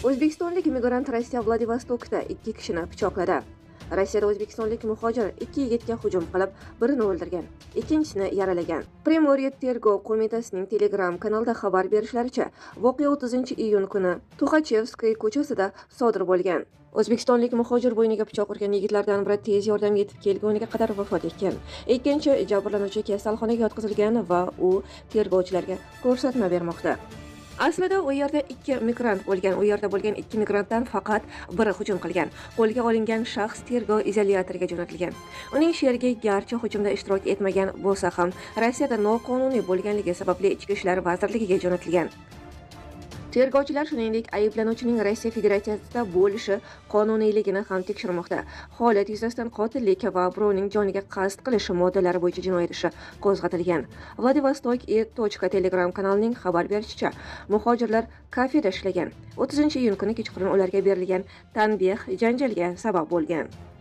O'zbekistonlik migrant Rossiya Vladivostokda 2 kishini pichoqladi. Rossiyada o'zbekistonlik muhojir 2 yigitga hujum qilib, birini o'ldirgan, ikkinchisini yaralagan. Primorye tergov qo'mitasining Telegram kanalida xabar berishlaricha, voqea 30-iyun kuni Tuxachevskiy ko'chasida sodir bo'lgan. O'zbekistonlik muhojir bo'yniga pichoq urgan yigitlardan biri tez yordam yetib kelguniga qadar vafot etgan. Ikkinchi jabrlanuvchi kasalxonaga yotqizilgan va u tergovchilarga ko'rsatma bermoqda. Aslida u yerda 2 migrant bo'lgan. U yerda bo'lgan 2 migrantdan faqat biri hujum qilgan. Qo'lga olingan shaxs tergov izolyatoriga jo'natilgan. Uning sherigi garchi hujumda ishtirok etmagan bo'lsa ham, Rossiyada noqonuniy bo'lganligi sababli Ichki ishlar vazirligiga jo'natilgan. Tergovchilar shuningdek ayblanuvchining Rossiya Federatsiyasida bo'lishi qonuniyligini ham tekshirmoqda. Holat yuzasidan qotillik va birovning joniga qasd qilish moddalari bo'yicha jinoyat ishi qo'zg'atilgan. Vladivostok Telegram kanalining xabar berishicha, muhojirlar kafeda ishlagan. 30-iyun kuni kechqurun ularga berilgan tanbeh janjalga sabab bo'lgan.